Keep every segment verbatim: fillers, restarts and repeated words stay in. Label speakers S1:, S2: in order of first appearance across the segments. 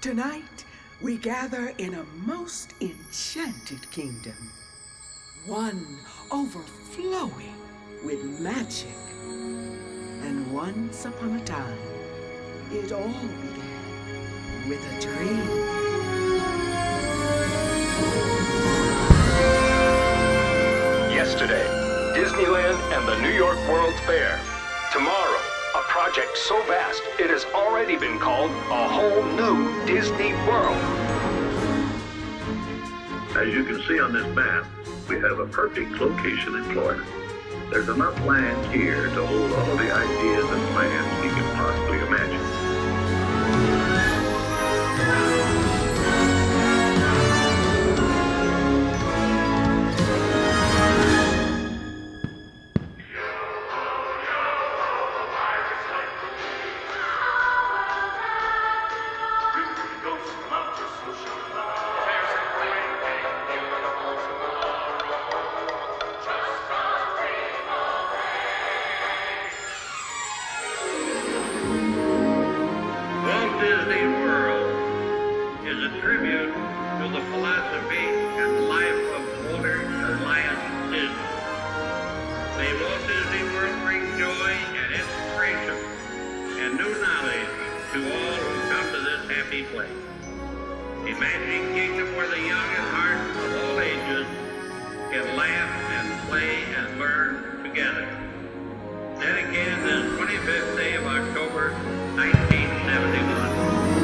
S1: Tonight, we gather in a most enchanted kingdom. One overflowing with magic. And once upon a time, it all began with a dream.
S2: Yesterday, Disneyland and the New York World's Fair. Tomorrow, a project so vast it has already been called a whole new Disney World.
S3: As you can see on this map, we have a perfect location in Florida. There's enough land here to hold all the ideas and plans we can possibly imagine. Walt Disney World is a tribute to the philosophy and life of Walter Elias Disney. May Walt Disney World bring joy and inspiration and new knowledge to all who come to this happy place. A magic kingdom where the young and hearts of all ages can laugh and play and learn together. Dedicated this twenty-fifth day of October, nineteen seventy-one.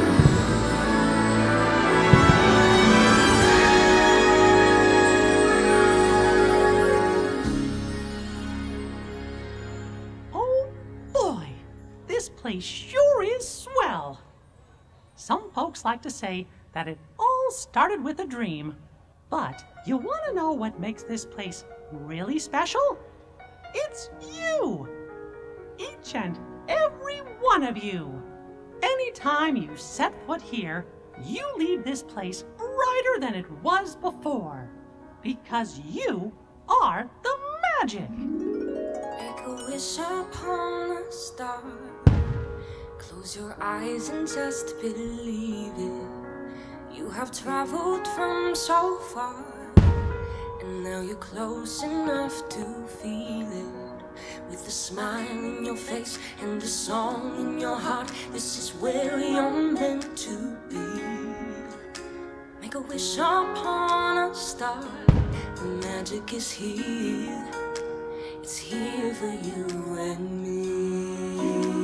S4: Oh boy, this place sure is swell. Some folks like to say that it all started with a dream. But you want to know what makes this place really special? It's you! Each and every one of you. Anytime you set foot here, you leave this place brighter than it was before. Because you are the magic.
S5: Make a wish upon a star. Close your eyes and just believe it. You have traveled from so far, and now you're close enough to feel it. With a smile in your face and a song in your heart, this is where you're meant to be. Make a wish upon a star. The magic is here. It's here for you and me.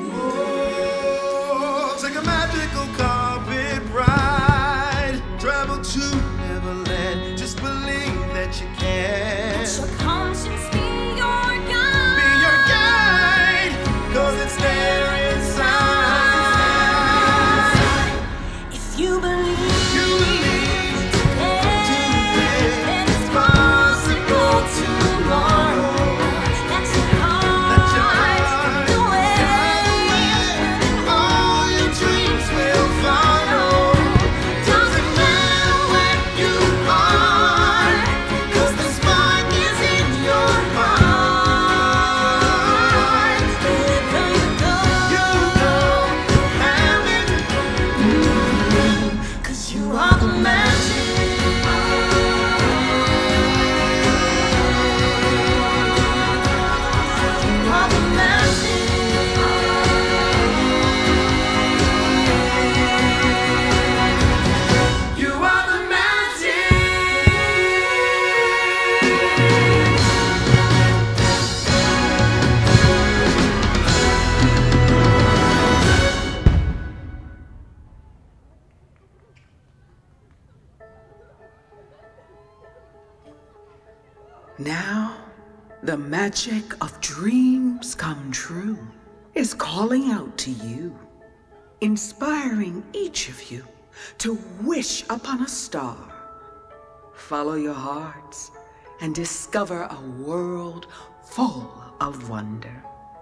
S6: Oh, take a magical carpet ride. Travel to Neverland. Just believe that you can.
S5: Let your conscience be your guide.
S6: Be your guide, 'cause it's there inside.
S5: If you believe,
S6: You believe
S5: today, then it's possible tomorrow. That's your heart, the way,
S6: all your dreams will follow.
S5: doesn't matter where you are,
S6: 'Cause the spark is in your heart.
S5: wherever you go,
S6: You don't have it,
S5: 'cause you are the magic. You are the magic.
S6: you are the magic.
S1: Now, the magic of dreams come true is calling out to you, inspiring each of you to wish upon a star. Follow your hearts and discover a world full of wonder.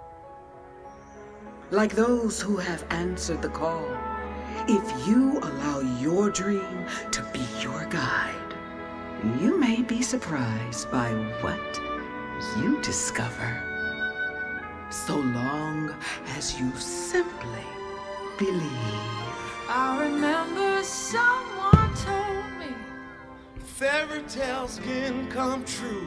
S1: Like those who have answered the call, if you allow your dream to be your guide, you may be surprised by what you discover. So long as you simply believe.
S5: I remember
S6: fairy tales can come true.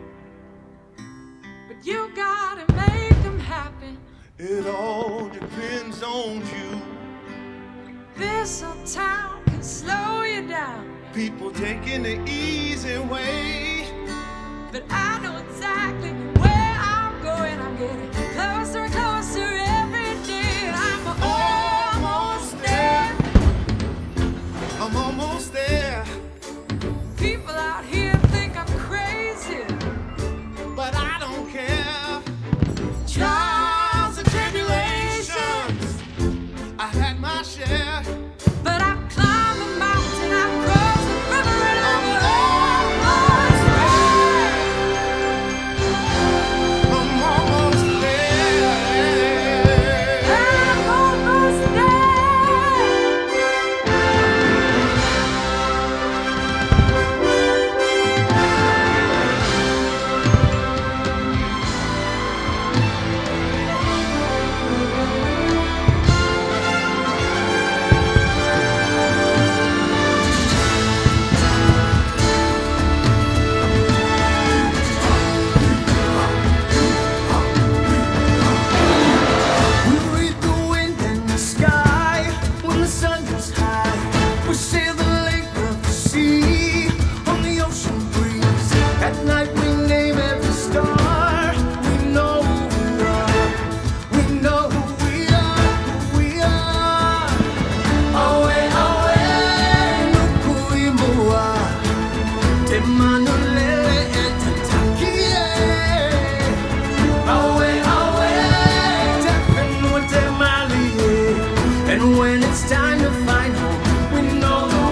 S5: But you gotta make them happen.
S6: It all depends on you.
S5: This old town can slow you down.
S6: People taking the easy way.
S5: But I know exactly where I'm going. I'm getting closer and closer every day. I'm almost there.
S6: I'm almost there.
S5: People out here think I'm crazy,
S6: but I don't care.
S5: Trials and tribulations,
S6: I had my share.
S5: but I've climbed the mountain, I've crossed the river, and I'm
S6: I'm almost there.
S5: I'm almost
S6: And when it's time to find home, we know the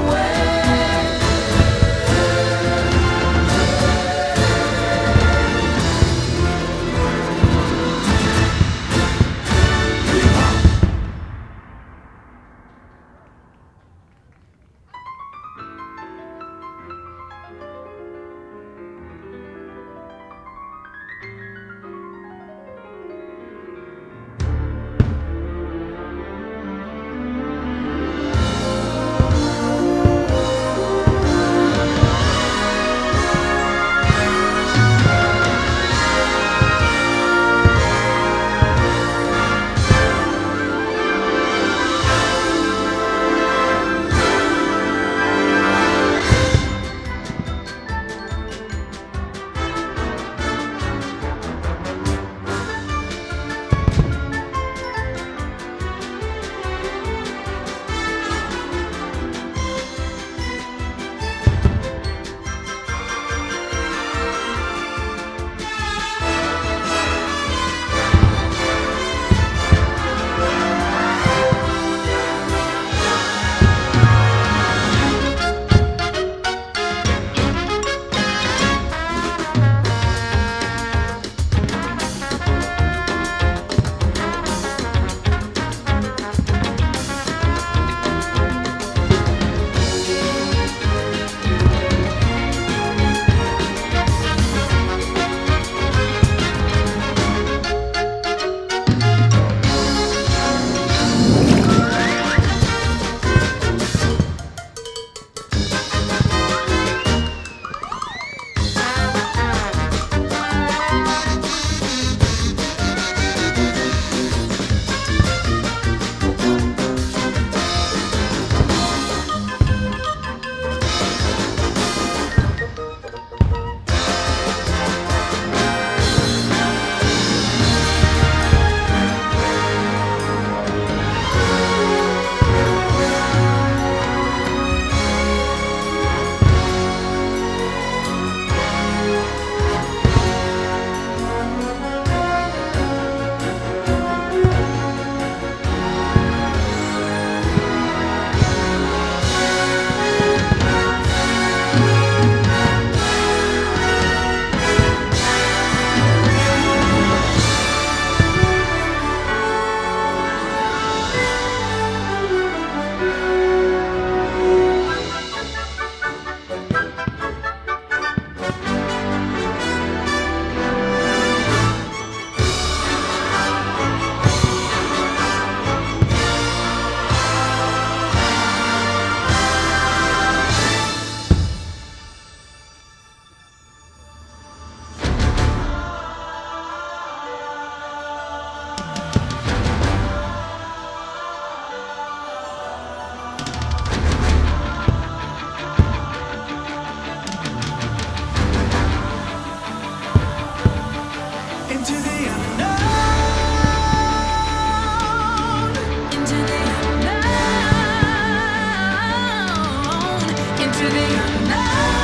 S5: into the unknown.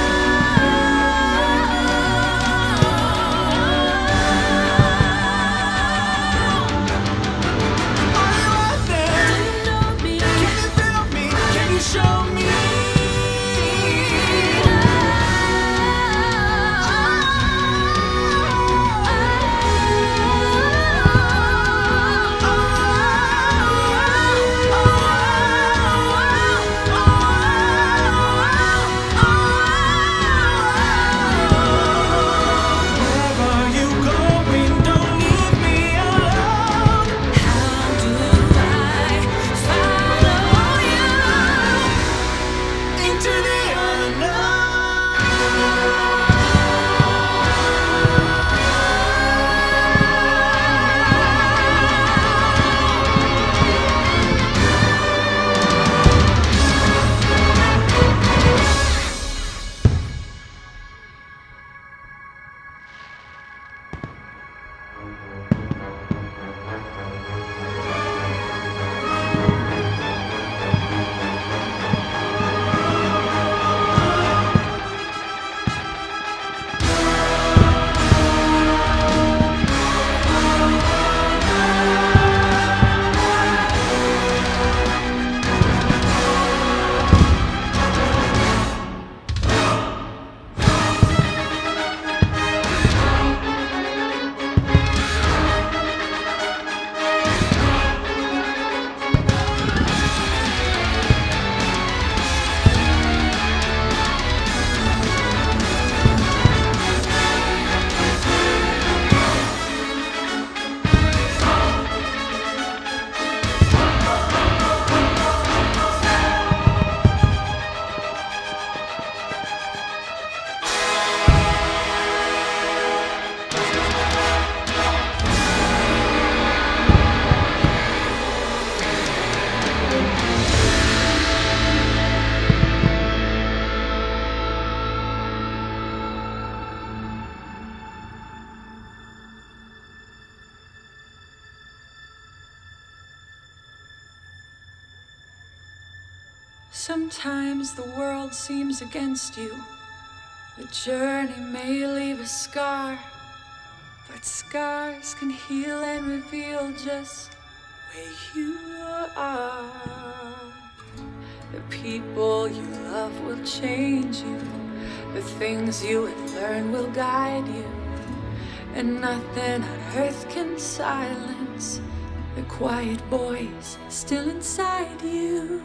S6: Are you out there?
S5: Do you know me?
S6: Can you feel me? Can you show me?
S5: Sometimes the world seems against you. The journey may leave a scar, but scars can heal and reveal just where you are. The people you love will change you. The things you have learned will guide you. And nothing on earth can silence the quiet voice still inside you.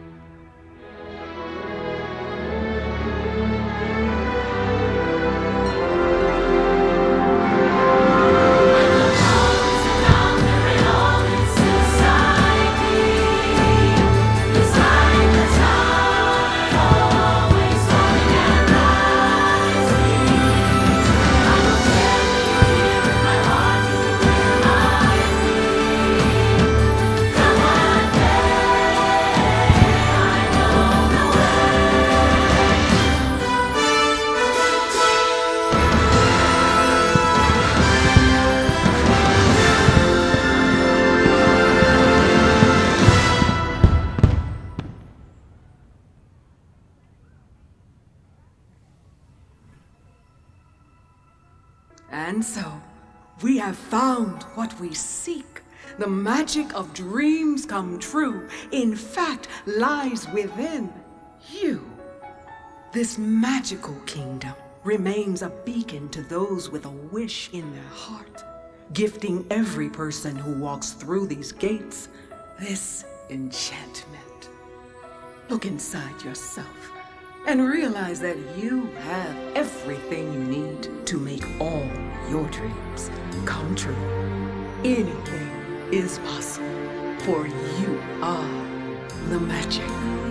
S1: And so, we have found what we seek. The magic of dreams come true, in fact, lies within you. This magical kingdom remains a beacon to those with a wish in their heart, gifting every person who walks through these gates this enchantment. Look inside yourself and realize that you have everything you need to make all your dreams come true. Anything is possible, for you are the magic.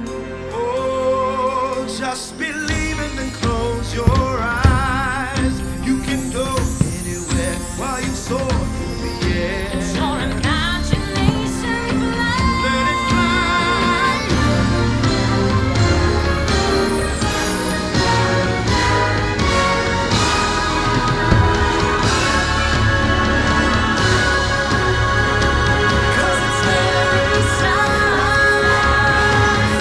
S6: Oh, just believe and then close your eyes. You can go anywhere while you soar through the air.
S5: It's your imagination fly.
S6: Let it fly.
S5: Cause it's there inside.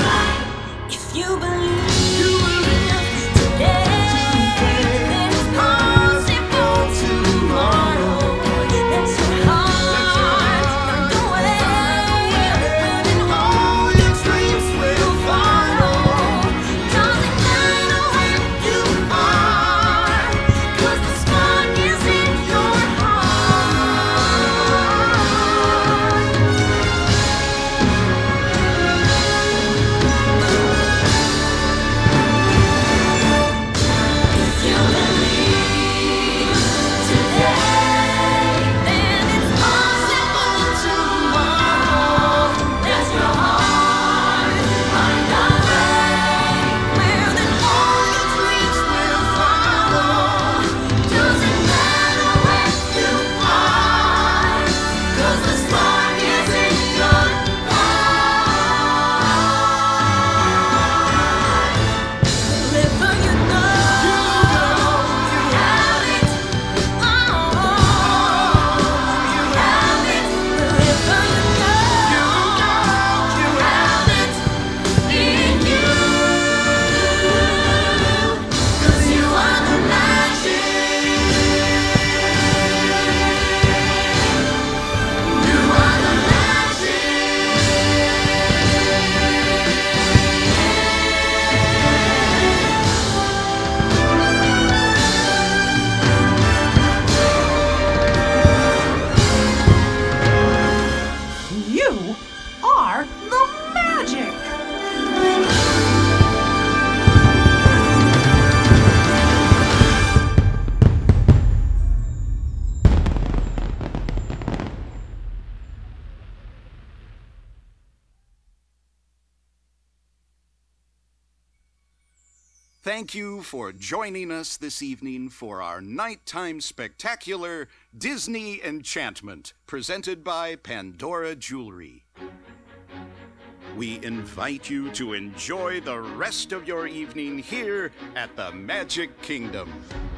S7: Thank you for joining us this evening for our nighttime spectacular Disney Enchantment, presented by Pandora Jewelry. We invite you to enjoy the rest of your evening here at the Magic Kingdom.